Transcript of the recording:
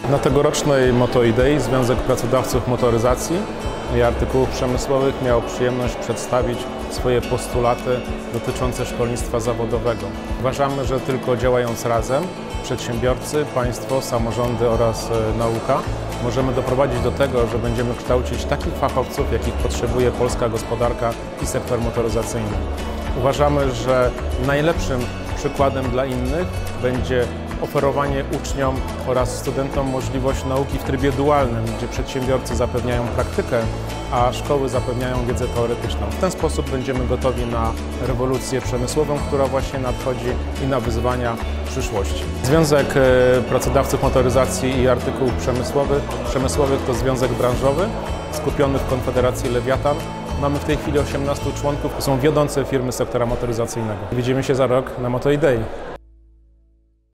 Na tegorocznej Moto Idei Związek Pracodawców Motoryzacji i Artykułów Przemysłowych miał przyjemność przedstawić swoje postulaty dotyczące szkolnictwa zawodowego. Uważamy, że tylko działając razem, przedsiębiorcy, państwo, samorządy oraz nauka, możemy doprowadzić do tego, że będziemy kształcić takich fachowców, jakich potrzebuje polska gospodarka i sektor motoryzacyjny. Uważamy, że najlepszym przykładem dla innych będzie oferowanie uczniom oraz studentom możliwość nauki w trybie dualnym, gdzie przedsiębiorcy zapewniają praktykę, a szkoły zapewniają wiedzę teoretyczną. W ten sposób będziemy gotowi na rewolucję przemysłową, która właśnie nadchodzi, i na wyzwania przyszłości. Związek Pracodawców Motoryzacji i Artykułów Przemysłowych to związek branżowy skupiony w Konfederacji Lewiatan. Mamy w tej chwili 18 członków, to są wiodące firmy sektora motoryzacyjnego. Widzimy się za rok na Moto Idei.